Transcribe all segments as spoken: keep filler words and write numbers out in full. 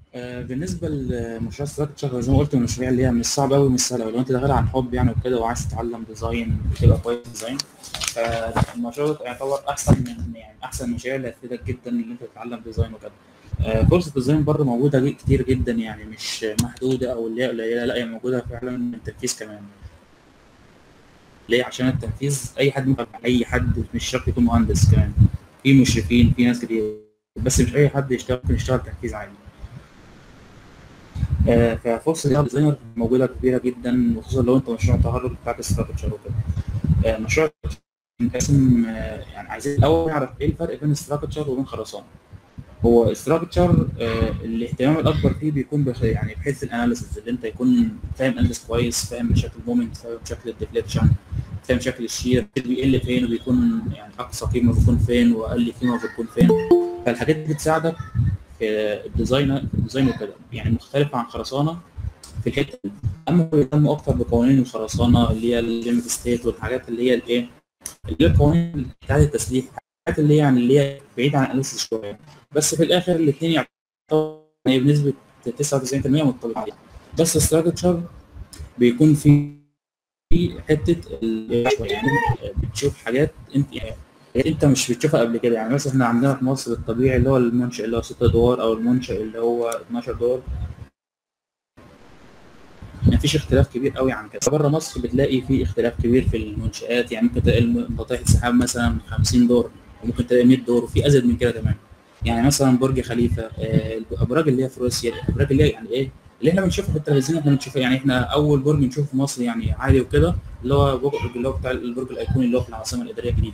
آه، بالنسبة لمشروع ستراكشر زي ما قلت من المشاريع اللي هي مش صعبة أوي مش سهلة أوي. لو أنت داخل عن حب يعني وكده وعايز تتعلم ديزاين وتبقى كويس ديزاين، فالمشروع ده يعتبر أحسن من يعني أحسن المشاريع اللي هتفيدك جدا إن أنت تتعلم ديزاين وكده. آه، فرصة الديزاين بره موجودة جي- كتير جدا، يعني مش محدودة أو اللي هي قليلة، لا هي موجودة فعلا من التنفيذ كمان. ليه؟ عشان التنفيذ أي حد ممكن، أي حد مش شرط يكون مهندس كمان، في مشرفين في ناس كتير، بس مش أي حد يشتغل ممكن يشتغل تنفيذ عادي. آه، ففرصة الديزاينر موجودة كبيرة جدا، وخصوصا لو انت مشروع تخرج بتاعك استراكشر وكده. آه، مشروع منقسم، آه، يعني عايزين الاول نعرف ايه الفرق بين استراكشر وبين خرسانة. هو استراكشر الاهتمام الاكبر فيه بيكون بخ... يعني بحيث الاناليسيس اللي انت يكون فاهم اناليسيس كويس، فاهم شكل المومنت، فاهم شكل الديفليكشن، فاهم شكل الشير بيقل فين وبيكون يعني اقصى قيمه بيكون فين واقل قيمه بتكون فين. فالحاجات دي بتساعدك في الديزاين في الديزاين وكده، يعني مختلف عن خرسانه في الحته دي. اما هو بيهتم اكتر بقوانين الخرسانه اللي هي الليمت ستيت والحاجات اللي هي الايه، اللي هي القوانين بتاعت التسليح، الحاجات اللي هي يعني اللي هي بعيده عن الاناليسيس شويه. بس في الاخر الاثنين يعتبروا يعني بنسبه تسعة وتسعين بالمية متطابقين. بس الستراكشر بيكون في حته ال- يعني بتشوف حاجات انت يعني حاجات انت مش بتشوفها قبل كده. يعني مثلا احنا عندنا في مصر الطبيعي اللي هو المنشأ اللي هو ست ادوار او المنشأ اللي هو اتناشر دور، ما فيش اختلاف كبير قوي عن كده. بره مصر بتلاقي في اختلاف كبير في المنشآت، يعني ممكن تلاقي الم- ناطحة السحاب مثلا خمسين دور، وممكن تلاقي مية دور، وفي ازيد من كده كمان. يعني مثلا برج خليفه، آه، الابراج اللي هي في روسيا، الابراج اللي هي يعني ايه اللي احنا بنشوفها في التلفزيون، احنا بنشوفها يعني احنا اول برج نشوفه في مصر يعني عالي وكده، اللي هو برج اللي هو بتاع البرج الايقوني اللي هو في العاصمه الاداريه الجديده.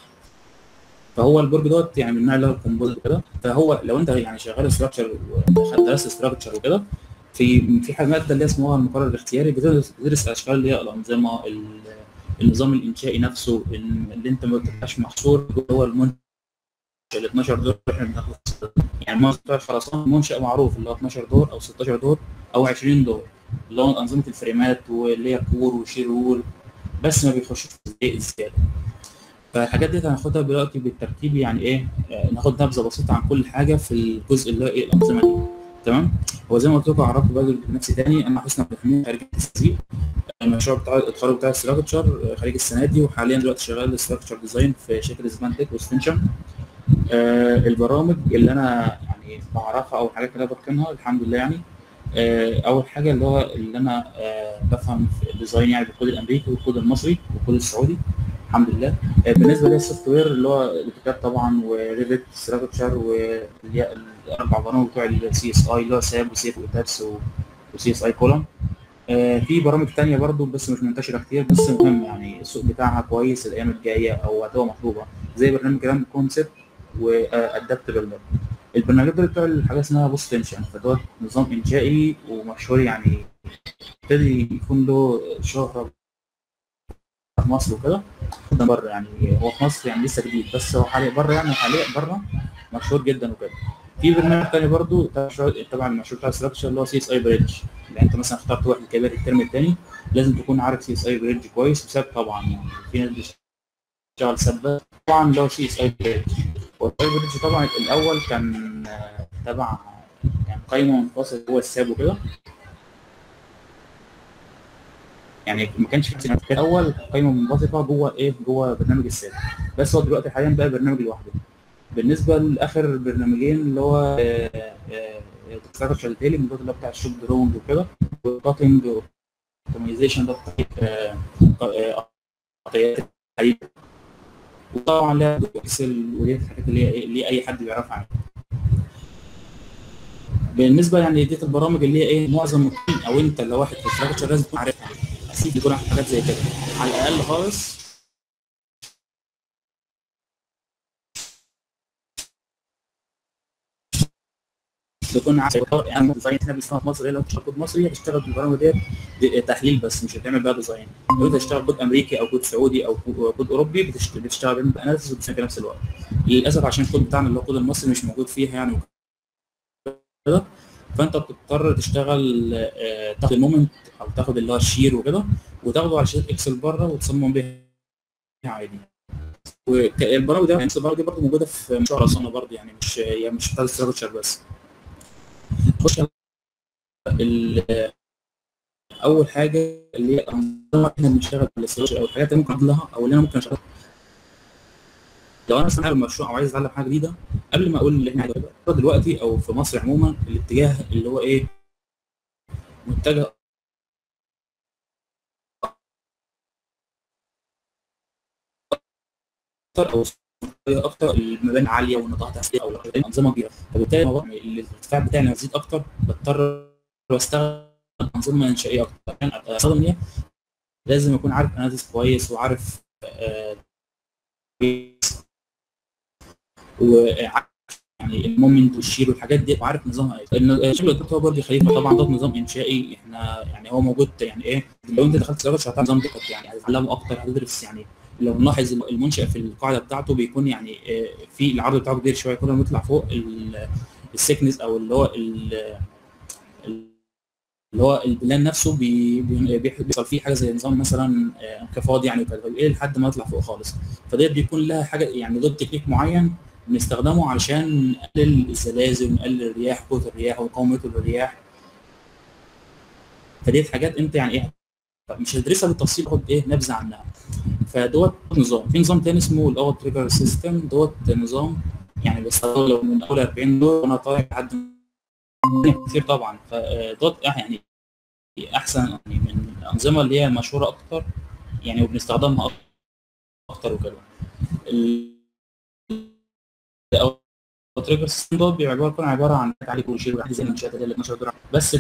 فهو البرج دوت يعني من النوع اللي هو الكومبوزيت وكده. فهو لو انت يعني شغال ستراكشر ودخلت درست ستراكشر وكده، في في حاجه ماده اللي اسمها المقرر الاختياري، بتدرس بتدرس اشكال اللي هي الانظمه، ال- النظام الانشائي نفسه، ال- اللي انت ما تبقاش محصور جوه المنشا ال اتناشر دور اللي احنا بناخد. يعني المنشا بتاع الخرسانه منشا معروف اللي هو اتناشر دور او ستاشر دور او عشرين دور، اللي هو انظمه الفريمات واللي هي كور وشير وول، بس ما بيخشش في الزياده. فالحاجات دي هناخدها دلوقتي بالترتيب، يعني ايه، آه، ناخد نبذه بسيطه عن كل حاجه في الجزء اللي هو ايه الانظمه دي. تمام. هو زي ما قلت لكم عرفت بقى بنفسي تاني، انا حسن عبد الحميد خريج التسويق. المشروع بتاع التخرج بتاع الستراكشر خريج السنه دي، وحاليا دلوقتي شغال ستراكشر ديزاين في شركه سمانتك واستنشن. آه البرامج اللي انا يعني بعرفها او الحاجات اللي انا بتقنها الحمد لله يعني. آه اول حاجه اللي هو اللي انا آه بفهم في الديزاين يعني بالكود الامريكي والكود المصري والكود السعودي الحمد لله. آه بالنسبه للسوفت وير اللي هو الاوتوكاد طبعا وريفت ستراكشر واللي هي الاربع برامج بتوع السي اس اي اللي هو ساب وسيف وتابس وسي اس اي كولوم. آه في برامج تانية برضو بس مش منتشرة كتير، بس مهم يعني السوق بتاعها كويس الأيام الجاية أو هتبقى مطلوبة، زي برنامج كلام كونسبت وأدابت بيلدر. البرنامج ده بتاع الحاجة اسمها بوست تنشن، فدوت نظام إنشائي ومشهور يعني، ابتدي يكون له شهرة في مصر وكده. ده بره يعني، هو في مصر يعني لسه جديد، بس هو حاليا بره يعني حاليا بره مشهور جدا وكده. في برنامج تاني برضو تبع المشروع بتاع ستراكشر اللي هو سي اس اي بريدج. يعني انت مثلا اخترت واحد كبير الترم الثاني، لازم تكون عارف سي اس اي بريدج كويس وساب طبعا، يعني في ناس بتشتغل سبات طبعا اللي هو سي اس اي بريدج. والاي بريدج طبعا الاول كان آه، تبع يعني قايمه منفصله جوه الساب وكده، يعني ما كانش في كان الاول قايمه منبثقه جوه ايه جوه برنامج الساب، بس هو دلوقتي حاليا بقى برنامج لوحده. بالنسبه لاخر برنامجين اللي هو ستراكشر تيلينج اللي هو بتاع الشوب دروينج وكده، وكاتنج اوبتمايزيشن ده بتاع قطعيات الحديد. وطبعا لها اكسل ودي الحاجات اللي هي اللي اي حد بيعرفها عنها. بالنسبه يعني ديت البرامج اللي هي ايه معظم التيم او انت لو واحد في ستراكشر لازم تكون عارفها، اكيد يكون عارف حاجات زي كده على الاقل خالص. تكون عارف يعني ديزاين احنا بنسمعها في مصر، لو تشتغل كود مصري هتشتغل بالبرامج ديت دي تحليل بس مش هتعمل بقى ديزاين. لو انت تشتغل كود امريكي او كود سعودي او كود اوروبي بتشتغل باناليسيس وديزاين في نفس الوقت. للاسف عشان الكود بتاعنا اللي هو الكود المصري مش موجود فيها يعني وكده، فانت بتضطر تشتغل آه، تاخد المومنت او تاخد اللي هو الشير وكده، وتاخده على شيت اكسل بره وتصمم بيها عادي. والبرامج دي البرامج دي برضه موجوده في مشروع رسانه برضه، يعني مش يعني مش بتاع الستراكشر بس. خش ال- اول حاجه اللي هي الانظمه احنا بنشتغل بالاستراتيجي او الحاجات اللي ممكن لها او اللي انا ممكن اشتغل. لو انا مثلا عامل مشروع او عايز اتعلم حاجه جديده، قبل ما اقول اللي احنا عايزينه دلوقتي او في مصر عموما، الاتجاه اللي هو ايه متجه اكتر او اكتر المباني عاليه والنطاقات اساسيه او انظمه كبيره، فبالتالي الموضوع الارتفاع بتاعي لما يزيد اكتر بضطر استخدم انظمه انشائيه اكتر. عشان استخدم ايه لازم اكون عارف اناليسيس كويس وعارف آه وعارف يعني المومنت والشير والحاجات دي وعارف نظامها ايه. الشغل اللي هو برج خليفه طبعا ده نظام انشائي احنا يعني هو موجود يعني ايه، لو انت دخلت سيرفر هتعمل نظام دقت يعني هتتعلمه اكتر هتدرس يعني. لو نلاحظ المنشأ في القاعده بتاعته بيكون يعني في العرض بتاعه كبير شويه، كل ما يطلع فوق السكنس او اللي هو اللي هو البلان نفسه بي بيحصل فيه حاجه زي نظام مثلا انخفاض يعني وكده ايه لحد ما يطلع فوق خالص. فديت بيكون لها حاجه يعني ضد تكنيك معين بنستخدمه علشان نقلل الزلازل ونقلل الرياح قوه الرياح ومقاومه الرياح. فديت حاجات انت يعني ايه مش هتدرسها بالتفصيل، خد ايه نبذه عنها. فدوت نظام. في نظام تاني اسمه الاوت تريجر سيستم، دوت نظام يعني بيستخدم من اول أربعين دور وانا طالع لحد كتير طبعا. فدوت يعني احسن يعني من الانظمه اللي هي مشهوره اكتر يعني وبنستخدمها اكتر وكده. التريجر سيستم دوت بيبقى عباره عباره عن تعليق وشير واحد زي المنشات اللي اتناشر درجه بس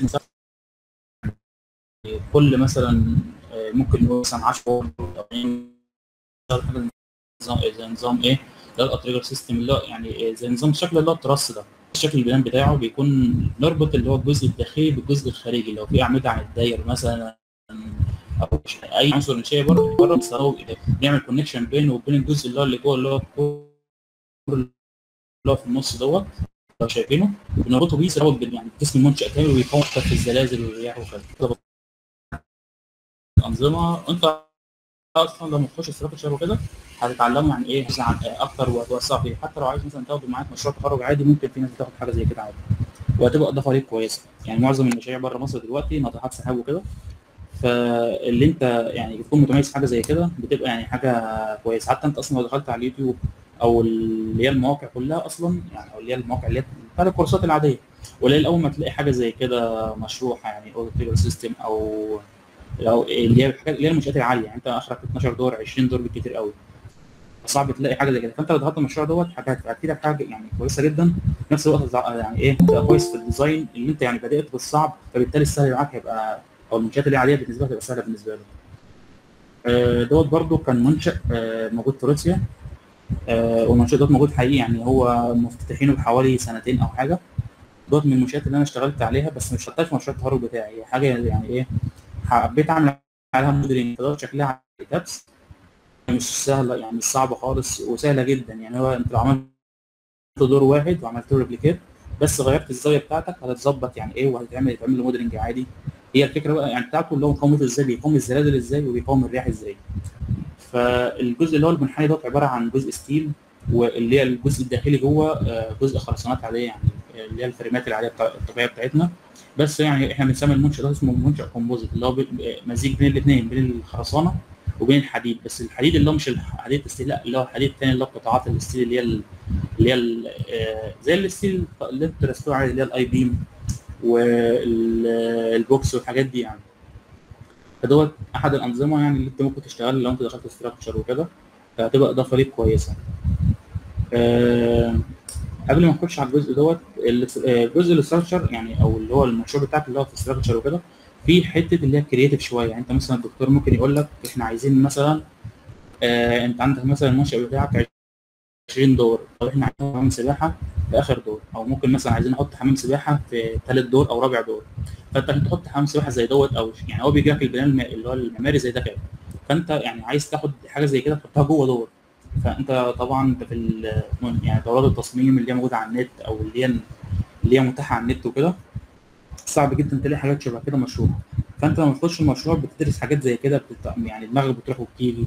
كل مثلا ممكن نقول مثلا عشرة حاجه نظام زي نظام ايه ده التريجر سيستم اللي هو يعني زي نظام الشكل اللي هو التراس ده. شكل البلان بتاعه بيكون نربط اللي هو الجزء الداخلي بالجزء الخارجي. لو في اعمده عن الداير مثلا او اي عنصر انشائي بره بره بنعمل كونكشن بينه وبين الجزء اللي هو اللي جوه اللي هو اللي هو في النص دوت لو شايفينه بنربطه بيه سبب يعني جسم المنشأ كامل ويقاوم في الزلازل والرياح وكده. الانظمه انت اصلا لما تخش استراكشر وكده هتتعلموا يعني ايه عن اكتر وهتوسعوا فيه. حتى لو عايز مثلا تاخده معاك مشروع تخرج عادي ممكن في ناس بتاخد حاجه زي كده عادي وهتبقى اضافه ليك كويسه. يعني معظم المشاريع بره مصر دلوقتي ناطحات سحاب وكده، فاللي انت يعني تكون متميز في حاجه زي كده بتبقى يعني حاجه كويسه. حتى انت اصلا لو دخلت على اليوتيوب او اللي هي المواقع كلها اصلا يعني او اللي هي المواقع اللي هي بتاعت الكورسات العاديه قليل اول ما تلاقي حاجه زي كده مشروحه يعني او تريجر سيستم او لو اللي هي الحاجات اللي هي المنشات العاليه يعني انت اخرك اتناشر دور عشرين دور بالكتير قوي صعب تلاقي حاجه زي كده. فانت لو دخلت المشروع دوت هتفيدك حاجه يعني كويسه جدا في نفس الوقت يعني ايه تبقى كويس في الديزاين اللي انت يعني بدات بالصعب فبالتالي السهل معاك هيبقى او المنشات اللي عاديه بالنسبه لك هتبقى سهله بالنسبه لك. آه دوت برده كان منشا آه موجود في روسيا آه والمنشا دوت موجود حقيقي يعني هو مفتتحينه بحوالي سنتين او حاجه. دوت من المنشات اللي انا اشتغلت عليها بس مش اشتغلت في مشروع التخرج بتاعي حاجه يعني ايه حبيت اعمل عليها موديلنج فدوت شكلها كابس مش سهله يعني مش صعبه خالص وسهله جدا. يعني هو انت لو عملت دور واحد وعملت له ريبليكيت بس غيرت الزاويه بتاعتك هتتظبط يعني ايه وهتتعمل يتعمل له موديلنج عادي. هي الفكره بقى يعني بتاعته اللي هو مقاومته ازاي بيقاوم الزلازل ازاي وبيقاوم الرياح ازاي. فالجزء اللي هو المنحني دوت عباره عن جزء ستيل واللي هي الجزء الداخلي جوه جزء خرسانات عاديه يعني اللي هي الفريمات العاديه الطبيعيه بتاعتنا. بس يعني احنا بنسمي المنشا ده اسمه منشا كومبوزيت اللي هو مزيج بين الاثنين بين الخرسانه وبين الحديد. بس الحديد اللي هو مش الحديد الستيل لا اللي هو الحديد الثاني اللي هو قطاعات الستيل اللي هي اللي هي زي الستيل اللي انتوا درستوه عادي اللي هي الاي بيم والبوكس والحاجات دي يعني. فدوت احد الانظمه يعني اللي انت ممكن تشتغل لو انت دخلت ستراكشر وكده فهتبقى اضافه ليك كويسه. أه قبل ما نخش على الجزء دوت الجزء الاستراكشر يعني او اللي هو المشروع بتاعك اللي هو في ستراكشر وكده في حته اللي هي كرييتيف شويه. يعني انت مثلا الدكتور ممكن يقول لك احنا عايزين مثلا أه انت عندك مثلا المنشأ بتاعك عشرين دور طب احنا عايزين حمام سباحه في اخر دور او ممكن مثلا عايزين نحط حمام سباحه في ثالث دور او رابع دور. فانت عشان تحط حمام سباحه زي دوت او يعني هو بيجي لك البناء اللي هو المعماري زي ده كده فانت يعني عايز تاخد حاجه زي كده تحطها جوه دور. فانت طبعا انت في يعني دورات التصميم اللي هي موجوده على النت او اللي هي اللي هي متاحه على النت وكده صعب جدا تلاقي حاجات شبه كده مشروعه. فانت لما تخش المشروع بتدرس حاجات زي كده بتت... يعني دماغك بتروح وبتيجي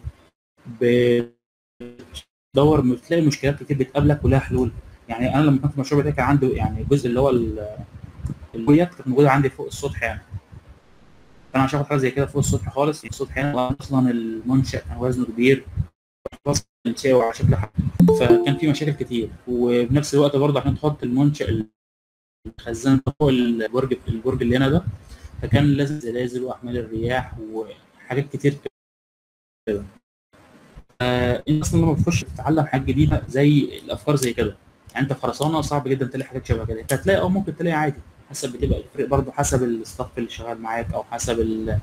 بتدور بتلاقي مشكلات كتير بتقابلك ولها حلول. يعني انا لما كنت في المشروع بتاعي كان عندي يعني الجزء اللي هو البويات كانت موجوده عندي فوق السطح يعني. فانا مش هاخد حاجه زي كده فوق السطح خالص، يعني السطح هنا اصلا المنشا كان وزنه كبير منشأ وعلى شكل حاجة. فكان في مشاكل كتير، وبنفس الوقت برضه عشان تحط المنشأ الخزان فوق البرج البرج اللي هنا ده، فكان لازم زلازل واحمال الرياح وحاجات كتير كده. انت اصلا لما بتخش تتعلم حاجه جديده زي الافكار زي كده، يعني انت في خرسانه صعب جدا تلاقي حاجات شبه كده، انت هتلاقي اه ممكن تلاقي عادي، حسب بتبقى الفرق برضه حسب الستاف اللي شغال معاك او حسب ال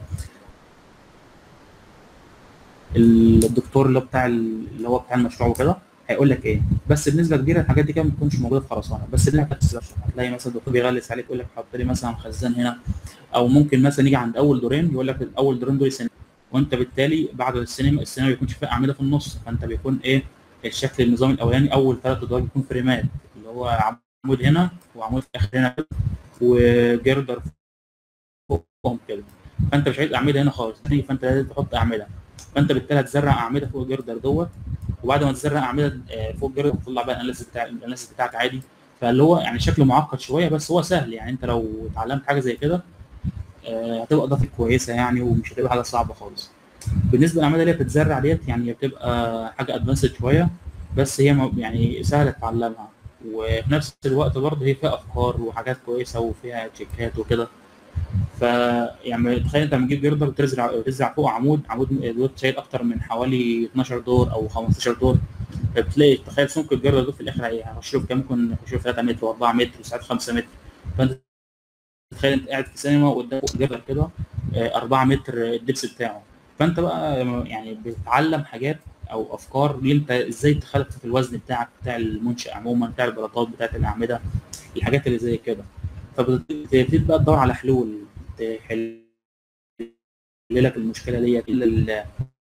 الدكتور اللي هو بتاع اللي هو بتاع المشروع وكده هيقول لك ايه. بس بنسبه كبيره الحاجات دي كده ما بتكونش موجوده في خرسانه، بس اللي هتلاقي مثلا الدكتور بيغلس عليك يقول لك حط لي مثلا خزان هنا، او ممكن مثلا يجي عند اول دورين يقول لك الاول دورين دول سينما، وانت بالتالي بعد السينما السينما ما بيكونش فيها اعمده في النص، فانت بيكون ايه الشكل النظام الاولاني اول ثلاث ادوار بيكون فريمات، اللي هو عمود هنا وعمود في اخر هنا وجردر فوقهم كده، فانت مش عايز اعمده هنا خالص، فانت لازم تحط اعمده، فانت بالتالي هتزرع اعمده فوق الجردر دوت، وبعد ما تزرع اعمده فوق الجردر تطلع بقى الاناليسيس بتاع الاناليسيس بتاعك عادي. فاللي هو يعني شكله معقد شويه بس هو سهل، يعني انت لو اتعلمت حاجه زي كده هتبقى اضافه كويسه يعني، ومش هتبقى حاجه صعبه خالص. بالنسبه للاعمده اللي بتتزرع ديت يعني بتبقى حاجه ادفانسد شويه، بس هي يعني سهله تتعلمها، وفي نفس الوقت برضه هي فيها افكار وحاجات كويسه وفيها تشيكات وكده. ف يعني تخيل انت لما تجيب جردر وتزرع تزرع فوق عمود عمود دوت شايل اكتر من حوالي اتناشر دور او خمستاشر دور، فبتلاقي تخيل سمك الجردر ده في الاخر هيخش له كام، ممكن يخش له ثلاثة متر واربعة متر وساعات خمسة متر، فانت تخيل انت قاعد في سينما وقدام جردر كده اربعة متر الدبس بتاعه، فانت بقى يعني بتتعلم حاجات او افكار اللي انت ازاي تخلف في الوزن بتاعك بتاع المنشأ عموما، بتاع البلاطات بتاعت الاعمده، الحاجات اللي زي كده. فبتبتدي بقى تدور على حلول تحل لك المشكله ديت، الوزن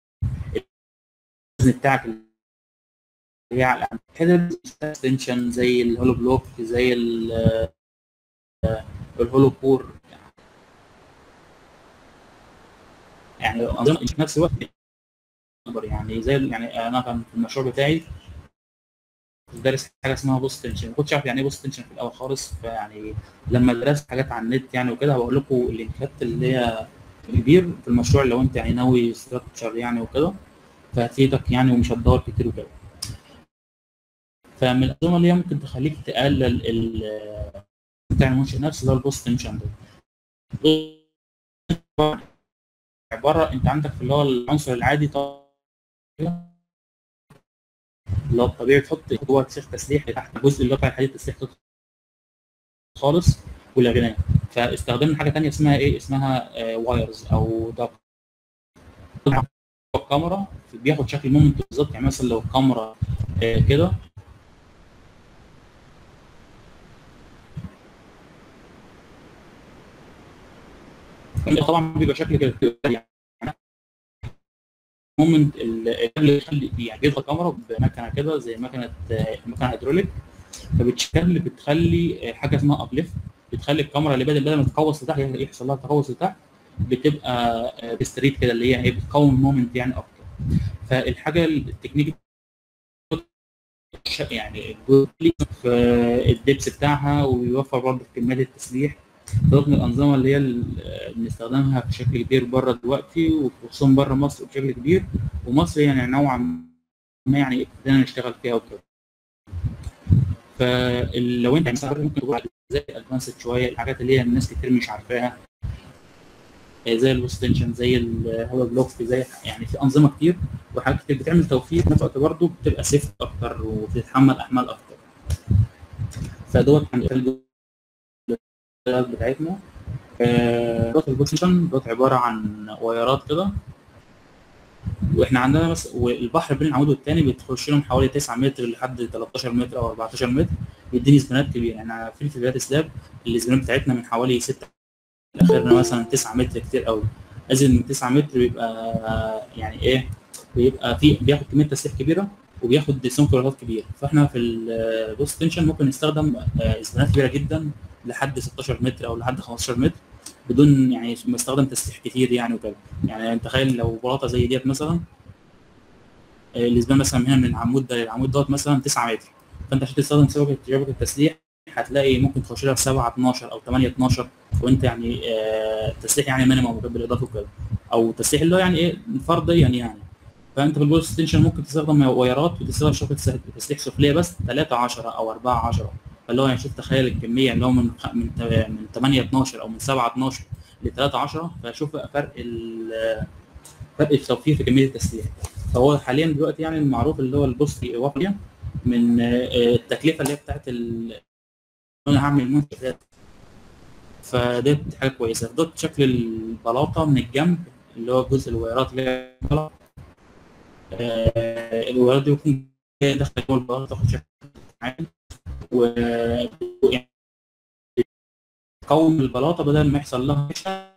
بتاعك اللي هي على كده اكستنشن زي الهولو بلوك زي الهولو كور، يعني انظمه في نفس الوقت يعني زي يعني انا كان في المشروع بتاعي دارس حاجه اسمها بوست تنشن، ما كنتش عارف يعني ايه بوست تنشن في الاول خالص، فيعني لما درست حاجات على النت يعني وكده هبقول لكم اللينكات اللي هي كبير في المشروع لو انت يعني ناوي ستراكشر يعني وكده، فهتفيدك يعني ومش هتدور كتير وكده. فمن الانظمه اللي هي ممكن تخليك تقلل ال بتاع المنشأ نفسه اللي هو البوست تنشن ده، عباره انت عندك في اللي هو العنصر العادي طبعا اللي هو الطبيعي تحط جوه سيخ تسليح تحت الجزء اللي هو بتاع الحديد التسليح خالص والغناء، فاستخدمنا حاجه ثانيه اسمها ايه اسمها آه وايرز او داك. الكاميرا بياخد شكل مومنت بالظبط، يعني مثلا لو الكاميرا آه كده طبعا بيبقى شكل كده يعني مومنت اللي يخلي يعني بيضغط الكاميرا بمكنه كده زي مكنه مكنه هيدروليك، فبتشكل اللي بتخلي حاجه اسمها ابليفت، بتخلي الكاميرا اللي بدل بدل ما تقوس لتحت يحصل لها تقوس لتحت بتبقى بستريت كده اللي هي ايه بتقاوم المومنت يعني اكتر. فالحاجه التكنيك يعني في الدبس بتاعها ويوفر برضه في كميات التسليح، رغم الانظمه اللي هي بنستخدمها بشكل كبير بره دلوقتي وخصوصا بره مصر بشكل كبير، ومصر يعني نوعا ما يعني ابتدينا نشتغل فيها وكده. فلو انت مثلا ممكن تقول زي ادفانسد شويه الحاجات اللي هي الناس كتير مش عارفاها زي الوستنشن زي الهولو بلوك زي يعني في انظمه كتير وحاجات كتير بتعمل توفير في نفس الوقت برضه بتبقى سيف اكتر وبتتحمل احمال اكتر. فدوت هنقول بتاعتنا دوت البوزيشن دوت عباره عن وايرات كده، واحنا عندنا بس والبحر بين العمود والتاني بتخش لهم حوالي تسعة متر لحد تلتاشر متر او اربعتاشر متر، بيديني سبانات كبيره، يعني في الفيديوهات سلاب السبانات بتاعتنا من حوالي ستة اخرنا مثلا تسعة متر كتير قوي، ازيد من تسعة متر بيبقى يعني ايه بيبقى في بياخد كميه تسليح كبيره وبياخد سمك ورغات كبير، فاحنا في البوست تنشن ممكن نستخدم سبانات كبيره جدا لحد ستاشر متر او لحد خمستاشر متر بدون يعني نستخدم تسليح كتير يعني وكده. يعني تخيل لو بلاطه زي ديت مثلا الاسبان مثلا هنا من العمود ده للعمود دوت مثلا تسعة متر، فانت عشان تستخدم شبكه شبكه التسليح هتلاقي ممكن تخش لها في سبعة اتناشر او تمانية اتناشر، وانت يعني آه تسليح يعني مينيمم بالاضافه وكده، او تسليح اللي هو يعني ايه فرديا يعني. فانت في البول ستيشن ممكن تستخدم وايرات وتستخدم شبكه تسليح سفليه بس ثلاثة عشرة او أربعة عشرة. فاللي هو يعني شوف تخيل الكميه اللي هو من من من تمانية اتناشر او من سبعة اتناشر ل ثلاثة عشرة، فشوف فرق فرق التوفير في كميه التسليح. فهو حاليا دلوقتي يعني المعروف اللي هو البوست وافيه من التكلفه اللي هي بتاعت انا هعمل منتج، فديت حاجه كويسه. دوت شكل البلاطه من الجنب اللي هو جزء الوايرات اللي هي آه الوايرات دي ممكن داخل جوه البلاطه تاخد شكل عادي، و تقوم البلاطه بدل ما يحصل لها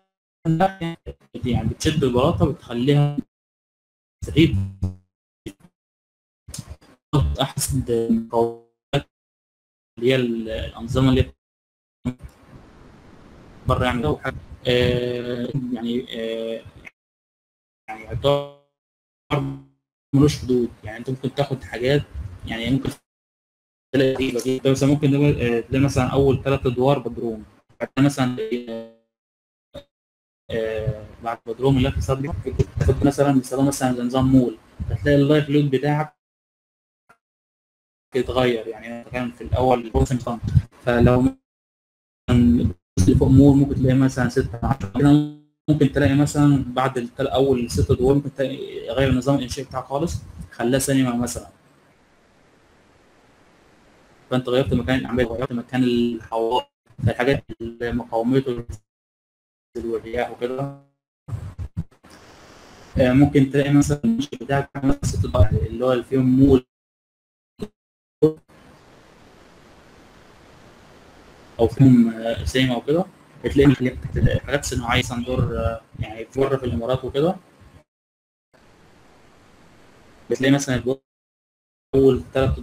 يعني بتشد البلاطه وتخليها تغيب احسن المقاومات اللي هي الانظمه اللي بره يعني او حاجه آه يعني آه يعني يعتبر ملوش حدود. يعني انت ممكن تاخد حاجات يعني ممكن تلاقي مثلا ممكن تلاقي مثلا اول ثلاث ادوار بدروم، بعد مثلا آه بعد بدروم اللي في صدري تاخد مثلا بيستخدم مثلا نظام مول، هتلاقي اللايف لود بتاعك يتغير. يعني انت كان في الاول خمسة، فلو اللي فوق مول ممكن تلاقي مثلا ستة عشرة، ممكن تلاقي مثلا بعد اول ست ادوار ممكن تلاقي غير نظام الانشاء بتاعك خالص خلاه سينما مثلا. فانت غيرت مكان الاعمال وغيرت مكان الحوائط، الحاجات اللي مقاومته والرياح وكده. ممكن تلاقي مثلا الانشاء بتاعك مثلا ست ادوار اللي هو اللي فيهم مول او فيهم سينما وكده، بتلاقي حاجات صناعيه صندور يعني في بره في الامارات وكده. بتلاقي مثلا اول ثلاث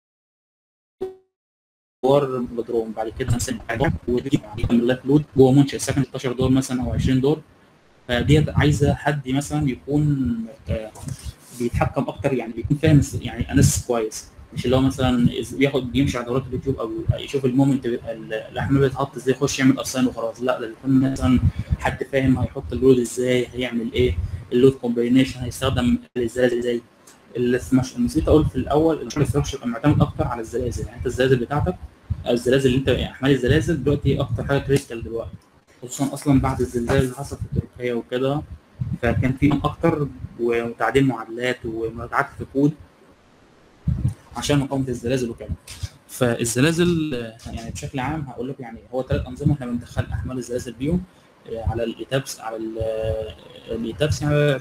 ادوار بدروم، بعد كده مثلا حاجه وتجيب اللايف لود جوه منشأ سكن ستاشر دور مثلا او عشرين دور. فديت عايزه حد مثلا يكون بيتحكم اكتر، يعني بيكون فاهم يعني انس كويس، مش اللي هو مثلا بياخد بيمشي على دورات اليوتيوب او يشوف المومنت الاحمال بتتحط ازاي يخش يعمل ارسال وخلاص. لا، ده بيكون مثلا حد فاهم هيحط اللود ازاي، هيعمل ايه، اللود كومبينيشن هيستخدم الزلازل ازاي. نسيت اقول في الاول الاستراكشر يبقى معتمد اكتر على الزلازل. يعني انت الزلازل بتاعتك الزلازل اللي انت يعني احمال الزلازل دلوقتي اكتر حاجه كريتيكال دلوقتي، خصوصا اصلا بعد الزلزال اللي حصل في تركيا وكده، فكان في اكتر وتعديل معادلات ومراجعات في كود عشان مقاومه الزلازل وكده. فالزلازل يعني بشكل عام هقول لك يعني هو ثلاث انظمه احنا بندخل احمال الزلازل بيهم على الايتابس، على الايتابس يعني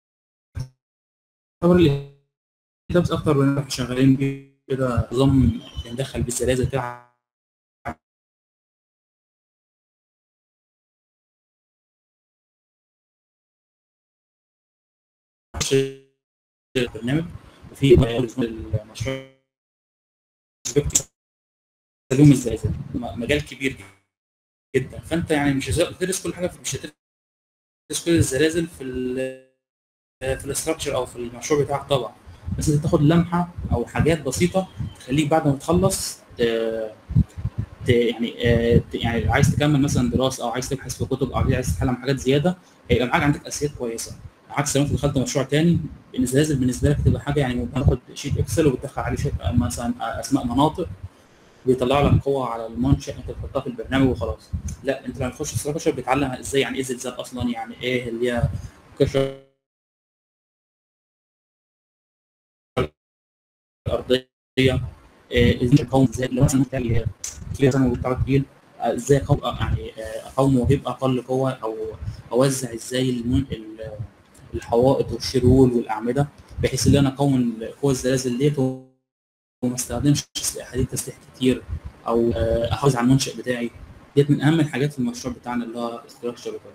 الايتابس اكتر من احنا شغالين بيه كده نظام بندخل بالزلازل بتاع البرنامج. وفي المشروع علوم الزلازل مجال كبير جدا، فانت يعني مش هتدرس كل حاجه، مش هتدرس كل الزلازل في في الاستراكشر او في المشروع بتاعك طبعا، بس انت تاخد لمحه او حاجات بسيطه تخليك بعد ما تخلص يعني يعني عايز تكمل مثلا دراسه او عايز تبحث في كتب او عايز تتعلم حاجات زياده، هيبقى معاك عندك اساسيات كويسه. عكس لو انت دخلت مشروع تاني الزلازل بالنسبه لك تبقى حاجه يعني بتاخد شيت اكسل وبتدخل عليه شيء مثلا اسماء مناطق بيطلع لك قوه على المنشأ انت تحطها في البرنامج وخلاص. لا، انت لما تخش استراكشر بتتعلم ازاي يعني ايه زلزال اصلا، يعني ايه اللي هي كشف الارضيه، ازاي اقاوم ازاي لو مثلا محتاج مثلا بتاع تقيل ازاي يعني اقاومه واجيب اقل قوه، او اوزع ازاي الحوائط والشرول والاعمده بحيث ان انا اقاوم قوه الزلازل ديت وما استخدمش حديد تسليح كتير او احافظ على المنشأ بتاعي. ديت من اهم الحاجات في المشروع بتاعنا اللي هو استراكشر وكده.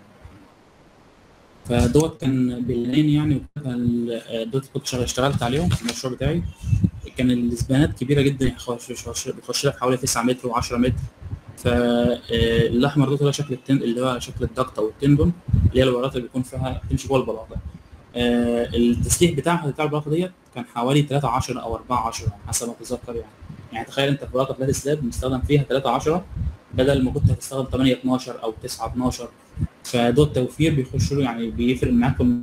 فدوت كان بالليل يعني دوت كنت اشتغلت عليهم في المشروع بتاعي. كان الاسبانات كبيره جدا، بتخش لك حوالي تسعة متر و10 متر. فالاحمر ده اللي هو شكل التن اللي هو شكل الضغط او التندون اللي هي الورات اللي بيكون فيها تمشي جوه البلاطه. التسليح بتاعها بتاع البلاطه ديت كان حوالي ثلاثة عشر او أربعة عشر حسب ما اتذكر يعني. يعني تخيل انت في بلاطه فلات سلاب مستخدم فيها ثلاثة عشرة بدل ما كنت هتستخدم ثمانية اتناشر او تسعة اتناشر. فده التوفير بيخش له يعني بيفرق معاك في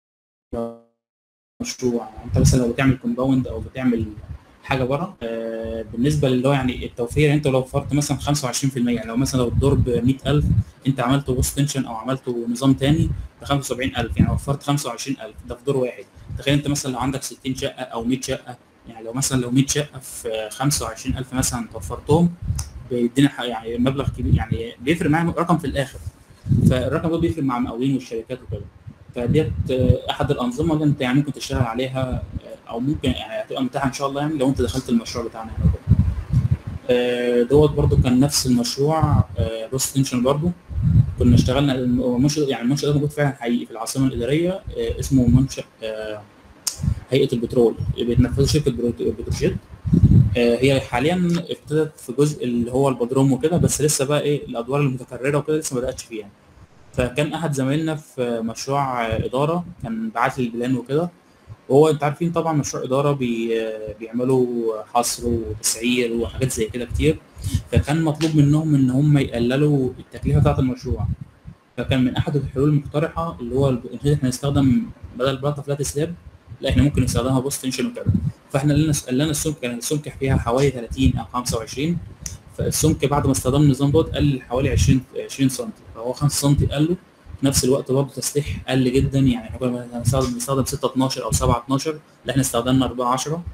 المشروع. يعني انت مثلا لو بتعمل كومباوند او بتعمل حاجه بره، آه بالنسبه اللي هو يعني التوفير، يعني انت لو وفرت مثلا خمسة وعشرين في المية، يعني لو مثلا لو الدور ب مية ألف انت عملته بوست تنشن او عملته نظام تاني ب خمسة وسبعين ألف، يعني وفرت خمسة وعشرين ألف ده في دور واحد. تخيل انت مثلا لو عندك ستين شقه او مية شقه، يعني لو مثلا لو مية شقه في خمسة وعشرين ألف مثلا توفرتهم، بيدينا يعني مبلغ كبير، يعني بيفرق معايا رقم في الاخر. فالرقم ده بيفرق مع المقاولين والشركات وكده. فديت احد الانظمه اللي انت يعني ممكن تشتغل عليها، او ممكن يعني هتبقى متاحه ان شاء الله يعني لو انت دخلت المشروع بتاعنا هنا وكده. دوت برضو كان نفس المشروع بوست تنشن برضو. كنا اشتغلنا المنشأ، يعني المنشأ ده موجود فعلا حقيقي في العاصمه الاداريه، اسمه منشأ هيئه البترول، بتنفذه شركه بتروجيت. هي حاليا ابتدت في جزء اللي هو البدروم وكده، بس لسه بقى ايه الادوار المتكرره وكده لسه ما بداتش فيها. فكان احد زمايلنا في مشروع اداره كان بعت لي البلان وكده، وهو انت عارفين طبعا مشروع اداره بي بيعملوا حصر وتسعير وحاجات زي كده كتير. فكان مطلوب منهم ان هم يقللوا التكلفه بتاعه المشروع. فكان من احد الحلول المقترحه اللي هو ان احنا نستخدم بدل بلاطه فلات سلاب، لا احنا ممكن نستخدمها بوست تنشن وكده. فاحنا قلنا قلنا السمك، كان السمك فيها حوالي ثلاثين او خمسة وعشرين، فالسمك بعد ما استخدمنا النظام دوت قل حوالي عشرين عشرين سم، فهو خمسة سم قلوا. في نفس الوقت برضه تسليح قل جدا، يعني احنا كنا بنستخدم بنستخدم ستة اتناشر او سبعة اتناشر، لا احنا استخدمنا أربعة عشرة.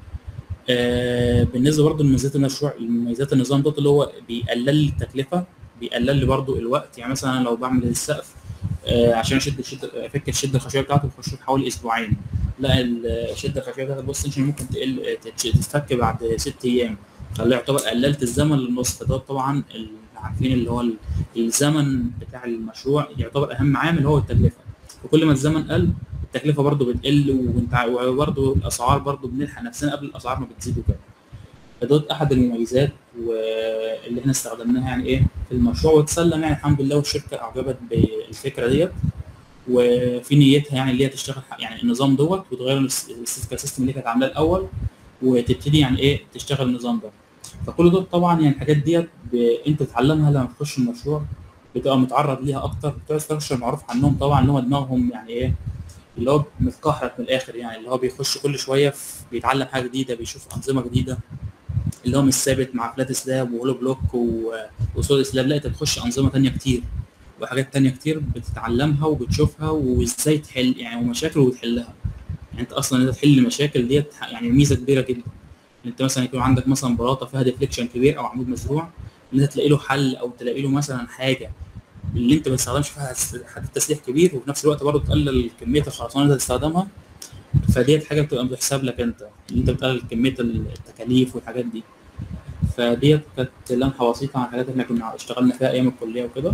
آه بالنسبه برضه لميزات المشروع، ميزات النظام دوت اللي هو بيقلل لي التكلفه، بيقلل لي برضه الوقت. يعني مثلا لو بعمل السقف آه عشان اشد الشد افك الشده الخشبيه بتاعته بيخش في حوالي اسبوعين، لا الشده الخشبيه بتاعت البوست تنشن ممكن تقل تتفك بعد ست ايام، فاللي يعتبر قللت الزمن للنص. فده طبعا عارفين اللي هو الزمن بتاع المشروع يعتبر اهم عامل هو التكلفه، وكل ما الزمن قل التكلفه برضو بتقل، وانت وبرضو الاسعار برضو بنلحق نفسنا قبل الاسعار ما بتزيد وكده. فدول احد المميزات واللي احنا استخدمناها يعني ايه في المشروع، وتسلم يعني الحمد لله، والشركه اعجبت بالفكره ديت وفي نيتها يعني اللي هي تشتغل يعني النظام دوت وتغير السيستم اللي كانت عاملاه الاول وتبتدي يعني ايه تشتغل النظام ده. فكل دول طبعا يعني الحاجات ديت انت تتعلمها لما تخش المشروع، بتبقى متعرض ليها اكتر، بتوع ستراكشر معروف عنهم طبعا اللي هم دماغهم يعني ايه اللي هو متكهرت من الاخر، يعني اللي هو بيخش كل شويه بيتعلم حاجه جديده، بيشوف انظمه جديده، اللي هو مش ثابت مع فلات سلاب وهولو بلوك وسوليد سلاب، لا انت بتخش انظمه ثانيه كتير وحاجات تانية كتير بتتعلمها وبتشوفها وازاي تحل يعني ومشاكل وبتحلها. يعني انت اصلا انت تحل المشاكل ديت يعني ميزه كبيره جدا. انت مثلا يكون عندك مثلا بلاطه فيها ديفليكشن كبير او عمود مزروع، ان انت تلاقي له حل او تلاقي له مثلا حاجه اللي انت ما بتستخدمش فيها حديد تسليح كبير، وفي نفس الوقت برضه تقلل كميه الخرسانه اللي انت تستخدمها. فديت حاجه بتبقى بتحسب لك انت اللي انت بتقلل كميه التكاليف والحاجات دي. فديت كانت لمحه بسيطه عن الحاجات اللي احنا كنا اشتغلنا فيها ايام الكليه وكده.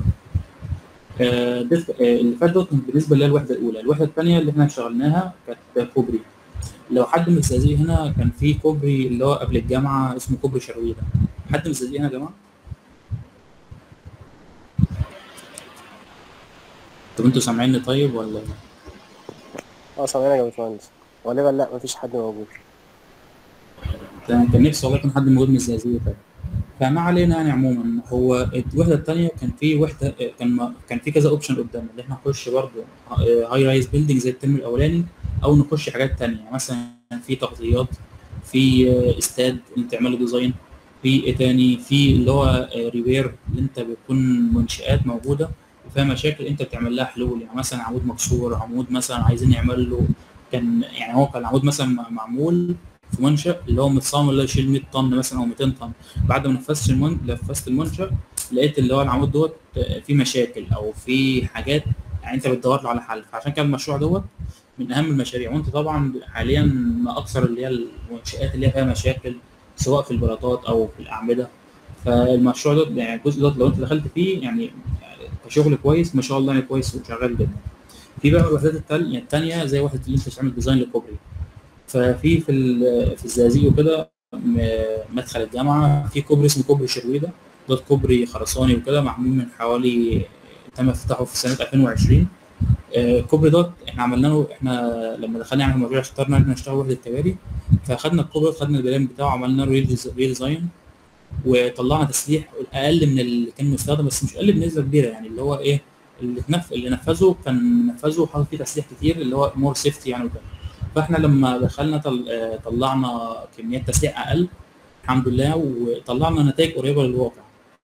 آه اللي فات دوت بالنسبه للوحده الاولى. الوحده الثانيه اللي احنا اشتغلناها كانت كوبري. لو حد من الزقازيق هنا، كان في كوبري اللي هو قبل الجامعه اسمه كوبري شرويده. حد من الزقازيق هنا يا جماعه؟ طب انتوا سامعيني طيب ولا؟ اه سامعينك يا باشمهندس، غالبا لا مفيش حد موجود. كان نفسي والله يكون حد موجود من الزقازيق طيب. فما علينا يعني. عموما هو الوحده الثانيه كان في وحده، كان كان في كذا اوبشن قدامنا اللي احنا نخش برضه هاي رايز بيلدينج زي الترم الاولاني، او نخش حاجات ثانيه مثلا في تغطيات، في استاد اللي تعمله ديزاين، في ايه تاني، في اللي هو ريبير اللي انت بيكون منشآت موجوده وفيها مشاكل انت بتعمل لها حلول. يعني مثلا عمود مكسور، عمود مثلا عايزين نعمل له، كان يعني هو كان عمود مثلا معمول في منشأ اللي هو متصمم اللي يشيل مية طن مثلا او ميتين طن، بعد ما نفذت المن... نفذت المنشأ لقيت اللي هو العمود دوت فيه مشاكل او في حاجات يعني انت بتدور له على حل. فعشان كده المشروع دوت من اهم المشاريع. وانت طبعا حاليا ما اكثر اللي هي المنشآت اللي هي فيها مشاكل سواء في البلاطات او في الاعمده. فالمشروع دوت يعني الجزء دوت لو انت دخلت فيه يعني كشغل كويس ما شاء الله يعني كويس وشغال جدا. في بقى الوحدات الثانيه الثانيه زي وحده اللي انت تعمل ديزاين للكوبري. ففي في في الزقازيق وكده مدخل الجامعه في كوبري اسمه كوبري شرويده، ده كوبري خرساني وكده معمول من حوالي تم افتتاحه في سنه ألفين وعشرين. الكوبري دوت احنا عملنا له، احنا لما دخلنا نعمل المشروع اخترنا ان نشتغل وحده كباري، فخدنا الكوبري، خدنا البلان بتاعه، عملنا له ريديزاين، وطلعنا تسليح اقل من اللي كان مستخدم، بس مش اقل بنسبه كبيره يعني. اللي هو ايه اللي تنف... اللي نفذه كان نفذه وحاطط فيه تسليح كتير، اللي هو مور سيفتي يعني وكده. فاحنا لما دخلنا طل... طلعنا كميات تسليح اقل الحمد لله، وطلعنا نتائج قريبه للواقع.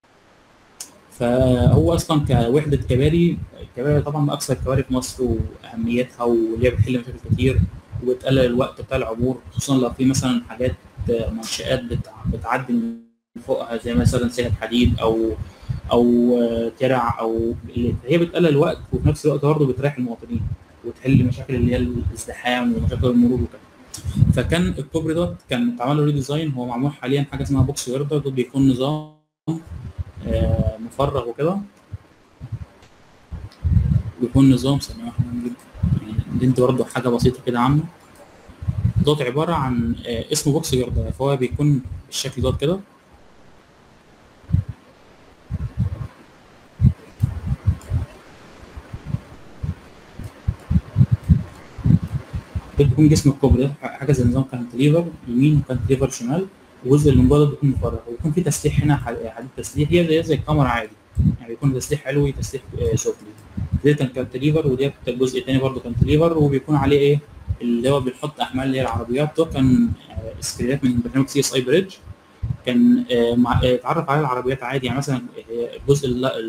فهو اصلا كوحده كباري، الكباري طبعا من اكثر الكباري في مصر واهميتها، واللي هي بتحل مشاكل كتير وبتقلل الوقت بتاع العبور، خصوصا لو في مثلا حاجات منشآت بتعدي من فوقها زي مثلا سكك حديد او او ترع، او هي بتقلل الوقت وفي نفس الوقت برضه بتريح المواطنين وتحل مشاكل اللي هي الازدحام ومشاكل المرور وكده. فكان الكوبري دوت كان اتعمل له ريديزاين، هو معمول حاليا حاجه اسمها بوكس جاردر، ده بيكون نظام آه مفرغ وكده، بيكون نظام ثانيه واحده يعني دي برضه حاجه بسيطه كده عنه. دوت عباره عن آه اسمه بوكس جاردر، فهو بيكون بالشكل دوت كده. بيكون جسم الكوبري ده حاجه زي نظام كانتليفر يمين وكانتليفر شمال، والجزء اللي من جوه بيكون مفرغ، ويكون في تسليح هنا حديد تسليح، هي زي زي الكاميرا عادي يعني، بيكون تسليح علوي تسليح سفلي. ده كان كانتليفر، ودي الجزء الثاني برضه كانتليفر، وبيكون عليه ايه اللي هو بيحط احمال اللي هي العربيات. ده كان سكرينات من برنامج سي اس اي بريدج، كان اتعرف على العربيات عادي يعني. مثلا الجزء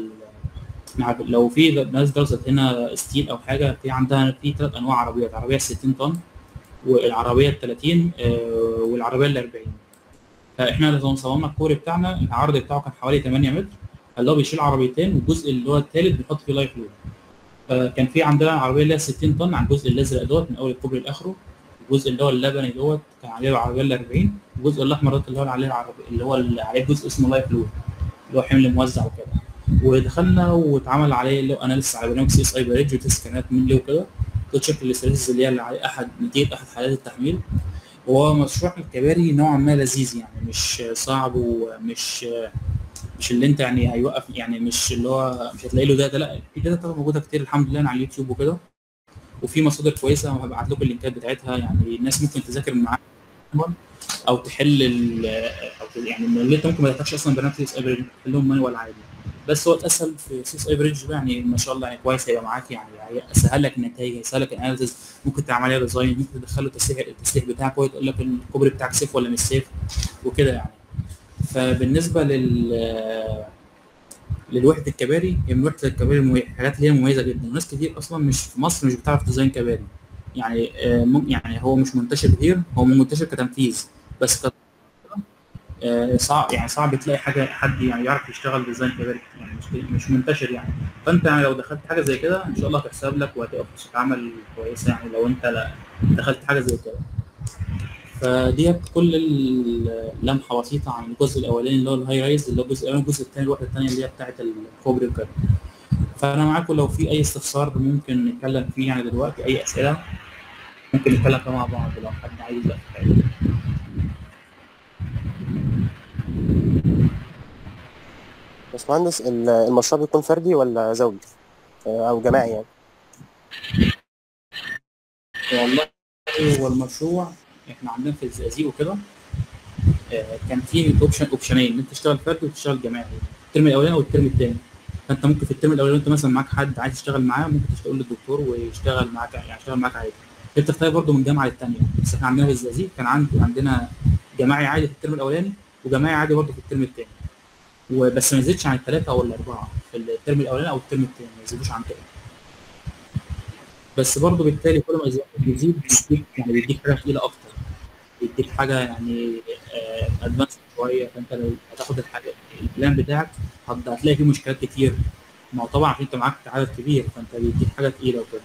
لو في ناس درست هنا ستيل او حاجه، في عندها في ثلاث انواع عربيات: عربيه ستين طن، والعربيه ال ثلاثين، والعربيه ال أربعين. فاحنا لما صممنا الكوري بتاعنا العرض بتاعه كان حوالي ثمانية متر، اللي هو بيشيل عربيتين، والجزء اللي هو الثالث بيحط فيه لايف لود. فكان في عندنا العربيه اللي هي ستين طن على الجزء الازرق دوت من اول الكوبري لاخره، الجزء اللي هو اللبني دوت كان عليه العربيه ال أربعين، الجزء الاحمر دوت اللي هو عليه العربيه اللي هو اللي عليه جزء اسمه لايف لود اللي هو حمل موزع وكده. ودخلنا واتعمل عليه اللي هو اناليسيس على برنامج سي اس اي بريدج وتست كانت من اللي وكده، تشيك الاستراتيجيز اللي هي اللي عليه احد نتيجه احد حالات التحميل. وهو مشروع الكباري نوعا ما لذيذ يعني، مش صعب ومش مش اللي انت يعني هيوقف يعني، مش اللي هو مش هتلاقي له داتا، لا في داتا طبعا موجوده كتير الحمد لله على اليوتيوب وكده، وفي مصادر كويسه وهبعت لكم اللينكات بتاعتها يعني، الناس ممكن تذاكر معاها او تحل او يعني اللي انت ممكن ما تحتاجش اصلا برنامج سي اس اي بريدج تحلهم مانوال عادي. بس هو الاسهل في سي اس اي بريدج يعني ما شاء الله يعني كويس، هيبقى معاك يعني هيسهل لك النتائج، هيسهل لك الاناليسيس، ممكن تعمل عليه ديزاين، ممكن تدخله التسليح التسليح بتاعك ويقول لك الكوبري بتاعك سيف ولا مش سيف وكده يعني. فبالنسبه لل للوحده الكباري، هي من وحده الكباري الحاجات اللي هي مميزه جدا، وناس كتير اصلا مش في مصر مش بتعرف ديزاين كباري يعني. يعني هو مش منتشر كتير، هو منتشر كتنفيذ بس ك... صعب يعني صعب تلاقي حاجه حد يعني يعرف يشتغل ديزاين كباري يعني، مش مش منتشر يعني. فانت يعني لو دخلت حاجه زي كده ان شاء الله هتحسب لك وهتبقى فرصه عمل كويسه يعني لو انت دخلت حاجه زي كده. فديت كل اللمحه بسيطه عن الجزء الاولاني اللي هو الهاي رايز، اللي هو الجزء الاولاني، الجزء الثاني الوحده الثانيه اللي هي بتاعه الكوبري وكده. فانا معاكم لو في اي استفسار ممكن نتكلم فيه يعني دلوقتي، اي اسئله ممكن نتكلم فيها مع بعض لو حد عايز يسال. باشمهندس، المشروع بيكون فردي ولا زوجي او جماعي يعني؟ والله هو المشروع احنا عندنا في الزقازيق وكده كان في اوبشن اوبشنين ان انت تشتغل فردي وتشتغل جماعي، الترم الاولاني او الترم الثاني. فانت ممكن في الترم الاولاني انت مثلا معاك حد عايز تشتغل معاه، ممكن تقول للدكتور ويشتغل معاك يعني يشتغل معاك عادي، انت بتختار برضه من جامعه للثانيه. بس احنا عندنا في الزقازيق كان عندي عندنا جماعي عادي في الترم الاولاني وجماعي عادي برضه في الترم الثاني، وبس ما يزيدش عن الثلاثه او الاربعه في الترم الاولاني او الترم الثاني، ما يزيدوش عن كده. بس برضه بالتالي كل ما يزيد بيديك يعني بيديك حاجه ثقيله اكتر، بيديك حاجه يعني ادفانس شويه. فانت لو هتاخد الحاجه البلان بتاعك هتلاقي فيه مشكلات كتير، ما هو طبعا انت معاك عدد كبير فانت بيديك حاجه ثقيله وكده.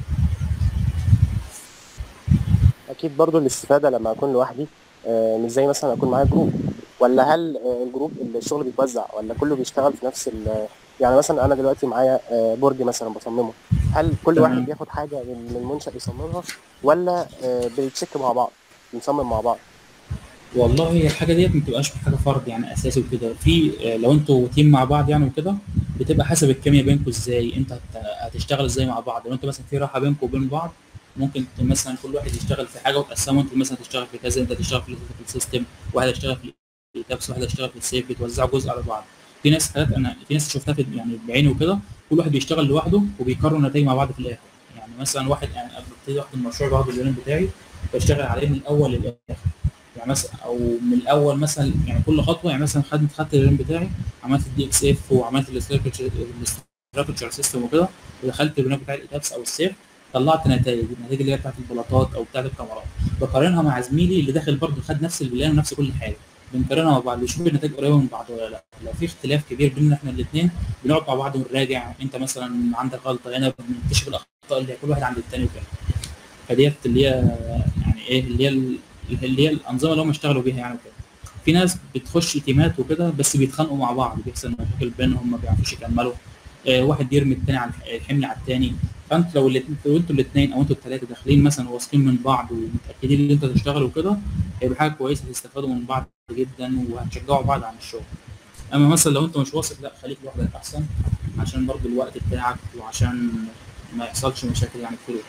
اكيد برضو الاستفاده لما اكون لوحدي مش زي مثلا اكون معايا جروب، ولا هل الجروب الشغل بيتوزع ولا كله بيشتغل في نفس يعني؟ مثلا انا دلوقتي معايا برج مثلا بصممه، هل كل واحد بياخد حاجه من المنشأ يصممها ولا بنتشيك مع بعض بنصمم مع بعض؟ والله هي الحاجه ديت ما بتبقاش حاجه فرض يعني اساسي وكده، في لو انتوا تيم مع بعض يعني وكده بتبقى حسب الكيمياء بينكم ازاي، انت هتشتغل ازاي مع بعض. لو انتوا مثلا في راحه بينكم وبين بعض ممكن مثلا كل واحد يشتغل في حاجه وتقسموا، انت مثلا تشتغل في كذا، انت تشتغل في السيستم، واحد يشتغل في التابس، واحد يشتغل في السيف، بتوزعوا جزء على بعض. في ناس حاجات انا في ناس شفتها في يعني بعيني وكده، كل واحد بيشتغل لوحده وبيقارنوا النتائج مع بعض في الاخر. يعني مثلا واحد يعني ابتدي واخد المشروع باخد اليونت بتاعي بشتغل عليه من الاول للاخر، يعني مثلا او من الاول مثلا يعني كل خطوه، يعني مثلا خدت خدت اليونت بتاعي، عملت الدي اكس اف وعملت الاستراكشر سيستم وكده، ودخلت اليونت بتاع الاتابس او السيف، طلعت نتائج النتائج اللي هي بتاعت البلاطات او بتاعت الكاميرات، بقارنها مع زميلي اللي داخل برضه خد نفس البلان ونفس كل حاجه، بنقارنها مع بعض نشوف النتائج قريبه من بعض ولا لا. لو في اختلاف كبير بيننا احنا الاثنين بنقعد مع بعض ونراجع، انت مثلا عندك غلطه هنا، بنكتشف الاخطاء اللي كل واحد عند الثاني وكده. فديت اللي هي يعني ايه اللي هي اللي هي الانظمه اللي هم اشتغلوا بيها يعني كده. في ناس بتخش تيمات وكده بس بيتخانقوا مع بعض، بيحصل مشاكل بينهم، ما بيعرفوش يكملوا، آه واحد يرمي الثاني على الحمل على الثاني. فانت لو الاثنين لو انتوا الاثنين او انتوا الثلاثه داخلين مثلا واثقين من بعض ومتاكدين ان انتوا تشتغلوا كده، هيبقى حاجه كويسه، تستفادوا من بعض جدا وهتشجعوا بعض عن الشغل. اما مثلا لو انت مش واثق، لا خليك لوحدك احسن، عشان برضو الوقت بتاعك وعشان ما يحصلش مشاكل يعني كتير.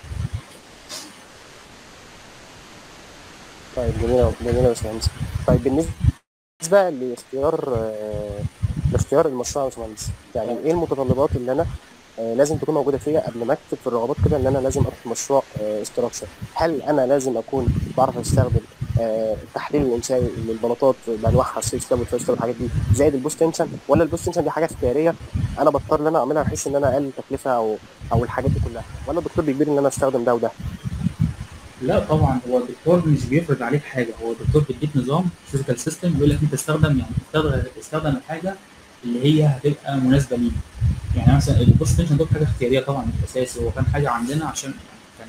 طيب جميل جميل يا باشمهندس. طيب بالنسبه لاختيار آه، لاختيار المشروع يا باشمهندس، يعني ايه المتطلبات اللي انا آه، لازم تكون موجوده فيا قبل ما اكتب في الرغبات كده ان انا لازم اكتب مشروع استراكشر؟ هل انا لازم اكون بعرف استخدم آه، التحليل الانشائي للبلاطات بانواعها، السيف سلاب والفيرست سلاب والحاجات دي، زائد البوست تنشن، ولا البوست تنشن دي حاجه اختياريه انا بضطر ان انا اعملها بحيث ان انا اقلل تكلفه او او الحاجات دي كلها، ولا الدكتور بيجبرني ان انا استخدم ده وده؟ لا طبعا، هو الدكتور مش بيفرض عليك حاجه، هو الدكتور بيديك نظام فيزيكال سيستم، بيقول لك انت استخدم يعني استخدم استخدم الحاجه اللي هي هتبقى مناسبه ليك. يعني مثلا البوست تنشن ده حاجه اختياريه طبعا مش اساسي، هو كان حاجه عندنا عشان يعني كان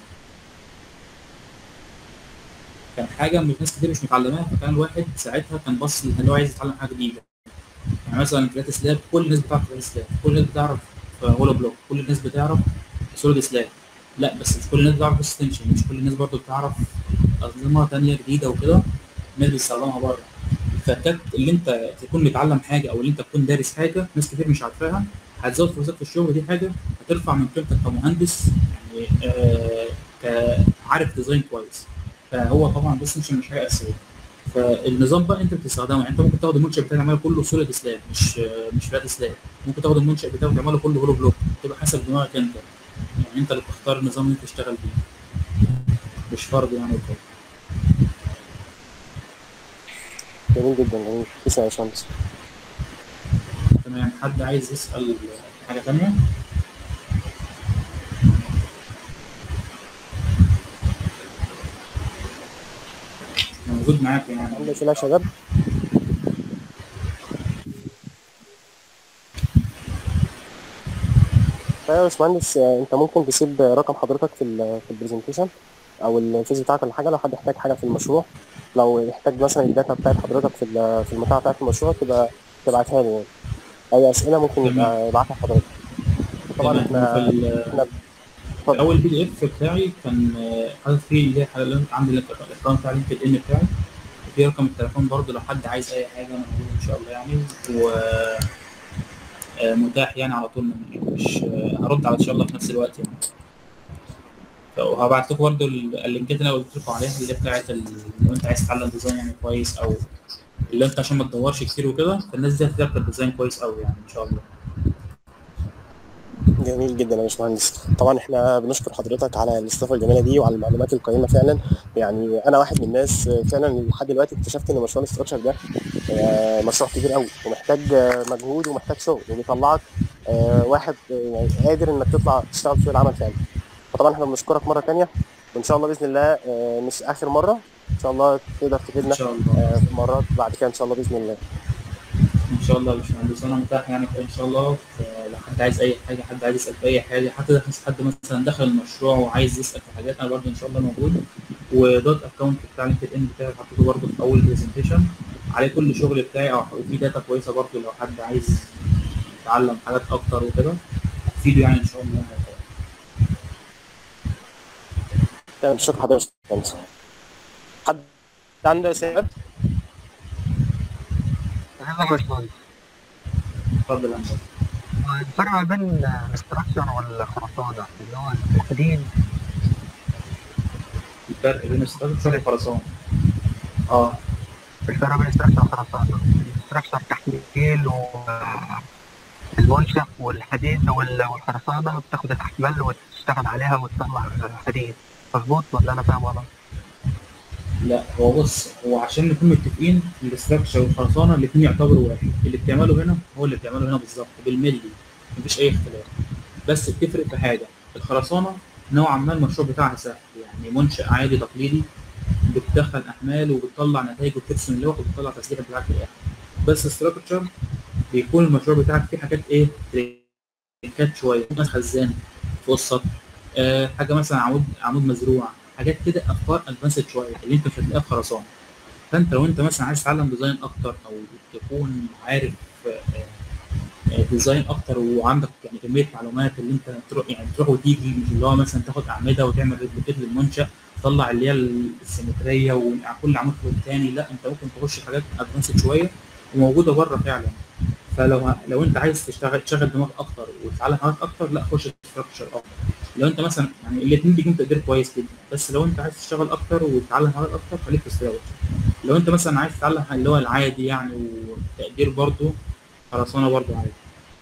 كان حاجه مش ناس كتير مش متعلماها، فكان الواحد ساعتها كان باص ان هو عايز يتعلم حاجه جديده. يعني مثلا فلات سلاب كل الناس بتعرف فلات سلاب، كل الناس بتعرف هولو بلوك، كل الناس بتعرف سوليد سلاب. لا بس مش كل الناس بتعرف بوست تنشن، مش كل الناس برضه بتعرف انظمه ثانيه جديده وكده الناس بتستخدمها بره. فكانت اللي انت تكون متعلم حاجه او اللي انت تكون دارس حاجه ناس كتير مش عارفاها، هتزود فرصك في الشغل، دي حاجه هترفع من قيمتك كمهندس، يعني آه كعارف ديزاين كويس. فهو طبعا بس مش مش حاجه اساسيه. فالنظام بقى انت بتستخدمه، يعني انت ممكن تاخد المنشأ بتاعك تعمله كله سوليد سلاب، مش آه مش فلات سلاب، ممكن تاخد المنشأ بتاعك تعمله كله هولو بلوك، تبقى حسب دماغك انت، يعني انت اللي بتختار النظام اللي انت تشتغل بيه، مش فرض يعني وكده. جميل جدا، جميل. تسلم يا باشمهندس. تمام، حد عايز يسأل حاجة تانية؟ موجود معاك يعني. عندك اسئله يا شباب؟ طيب يا باشمهندس، آه، انت ممكن تسيب رقم حضرتك في ال في البرزنتيشن او الفيز بتاعك ولا حاجه، لو حد يحتاج حاجه في المشروع، لو يحتاج مثلا الداتا بتاعت حضرتك في ال- في المتاحه بتاعت المشروع، تبقى تبعتها لي يعني. اي اسئله ممكن تمام يبقى يبعتها لحضرتك. طبعا تمام. هو في احنا ال- احنا في اتفضل. أول بي دي إف بتاعي كان آه، حاطط فيه اللي هي حاجة- عندي الأكونت بتاع لينكد إن بتاعي، وفي رقم التليفون برضه لو حد عايز أي حاجة أنا موجود إن شاء الله يعني، ومتاح يعني على طول، من يعني مش آه، هرد على إن شاء الله في نفس الوقت يعني. وهبعت لكم برضه ال- اللينكات اللي انا قلت لكم عليها، اللي هي بتاعت ال- لو انت عايز تتعلم ديزاين يعني كويس، او اللي انت عشان ما تدورش كتير وكده، فالناس دي هتقدر الديزاين كويس قوي يعني ان شاء الله. جميل جدا يا باشمهندس. طبعا احنا بنشكر حضرتك على الاستضافه الجميله دي وعلى المعلومات القيمه فعلا. يعني انا واحد من الناس آه، فعلا لحد دلوقتي اكتشفت ان مشروع الاستراكشر ده آه، مشروع كبير قوي، ومحتاج آه، مجهود ومحتاج شغل، وبيطلعك آه، واحد آه، يعني قادر انك تطلع تشتغل في سوق العمل فعلا. فطبعا احنا بنشكرك مره تانية، وان شاء الله باذن الله آه، مش اخر مره، ان شاء الله تقدر ان تفيدنا شاء الله آه، في مرات بعد كده ان شاء الله باذن الله. ان شاء الله يا باشمهندس، انا متاح يعني ان شاء الله. لو حد عايز اي حاجه، حد عايز يسال في اي حاجه، حتى لو حد مثلا دخل المشروع وعايز يسال في حاجات، انا برضه ان شاء الله موجود. ودوت اكونت بتاع لينكد ان بتاعي حطيته برضه في اول برزنتيشن عليه كل الشغل بتاعي، او في داتا كويسه برضه لو حد عايز يتعلم حاجات اكتر وكده هتفيده يعني ان شاء الله. تمام، شكرا حضرتك يا باشمهندس. حد عنده اسئله؟ تمام يا باشمهندس. اتفضل يا هندسه. الفرق ما بين الاستراكشر والخرسانة اللي هو التحديد الفرق بين الستراكشر وخرسانه. اه الفرق بين الاستراكشر والخرسانة، الاستراكشر تحميل والمنشأ، والحديد وال- والخرسانة بتاخد الأحمال وتشتغل عليها وتطلع حديد. مظبوط ولا أنا فاهم غلط؟ لا، هو بص، هو عشان نكون متفقين الاستراكشر والخرسانه الاثنين يعتبروا واحد، اللي بتعمله هنا هو اللي بتعمله هنا بالظبط بالملي، مفيش اي اختلاف. بس بتفرق في حاجه، الخرسانه نوعا ما المشروع بتاعها سهل، يعني منشأ عادي تقليدي بتدخل احمال وبتطلع نتائج وبترسم اللوح وبتطلع تسليح بتاعك في الاخر. بس استراكشر بيكون المشروع بتاعك فيه حاجات ايه، تريكات شويه، مثلا خزان فوق السطح، آه حاجه مثلا عمود عمود مزروع، حاجات كده افكار ادفانسد شويه اللي انت مش هتلاقيها في خرسانه. فانت لو انت مثلا عايز تتعلم ديزاين اكتر او تكون عارف آه، آه، ديزاين اكتر وعندك يعني كميه معلومات اللي انت تروح يعني تروح وتيجي، مش اللي هو مثلا تاخد اعمده وتعمل ريبليكيت للمنشا تطلع اللي هي السيمتريه وكل عمود فوق الثاني، لا انت ممكن تخش حاجات ادفانسد شويه وموجوده بره فعلا. فلو لو انت عايز تشتغل تشغل دماغك اكتر وتتعلم حاجات اكتر، لا خش ستراكشر اكتر. لو انت مثلا يعني الاثنين بيجيبوا تقدير كويس جدا، بس لو انت عايز تشتغل اكتر وتتعلم حاجات اكتر خليك في ستراكشر. لو انت مثلا عايز تتعلم اللي هو العادي يعني وتقدير برضه، خرسانه برضه عادي.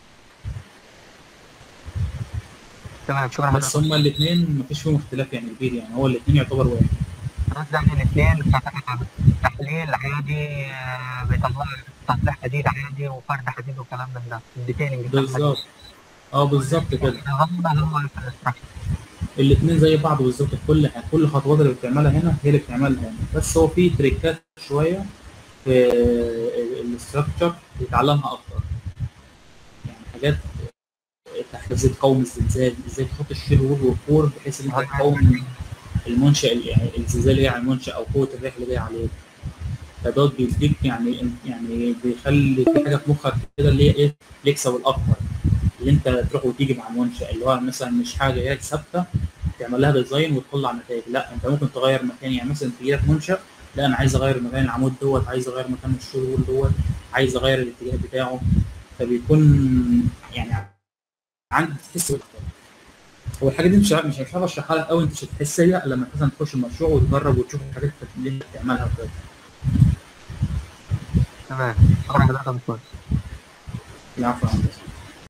تمام، شكرا بس حضرتك. هما الاثنين مفيش فيهم اختلاف يعني كبير، يعني هو الاثنين يعتبر واحد. قصدي يعني الاثنين تحليل عادي، آه، بيطلع تصليح حديد عادي وفرد حديد وكلام من ده، الديتيلنج بتاع الحديد. بالظبط، اه بالظبط كده. الغلطة هو في الاستراكشر. الاثنين زي بعض بالظبط في كل حاجه، كل الخطوات اللي بتعملها هنا هي اللي بتعملها هنا، بس هو في تريكات شويه في الاستراكشر بيتعلمها اكتر، يعني حاجات تحت ازاي تقاوم الزلزال، ازاي تحط الشيل وول والكور بحيث ان انت تقاوم المنشأ يعني الزلزال اللي جاي على المنشأ او قوه الريح اللي جايه عليه. فدوت بيديك يعني يعني بيخلي في حاجه في مخك كده اللي هي ايه، يكسب الاكتر، اللي انت تروح وتيجي مع المنشأ، اللي هو مثلا مش حاجه هي ثابته تعمل لها ديزاين وتطلع نتائج، لا انت ممكن تغير مكان، يعني مثلا تجي لك منشأ، لا انا عايز اغير مكان العمود دوت، عايز اغير مكان الشغل وول دوت، عايز اغير الاتجاه بتاعه. فبيكون يعني عندك تحس بالأكتر. هو الحاجه دي مش مش هعرف اشرحها لك قوي، انت مش هتحسها الا لما مثلا تخش المشروع وتجرب وتشوف الحاجات اللي انت بتعملها وكده. تمام، شكرا حضرتك يا دكتور. العفو يا هندسة.